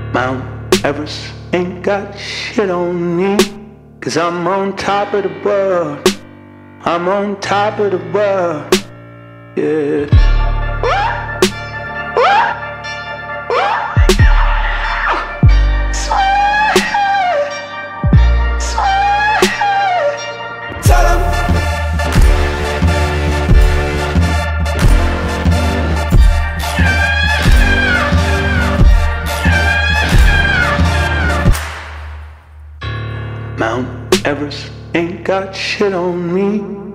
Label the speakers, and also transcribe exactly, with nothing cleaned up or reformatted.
Speaker 1: Mount Everest ain't got shit on me, 'cause I'm on top of the world. I'm on top of the world. Yeah. Mount Everest ain't got shit on me.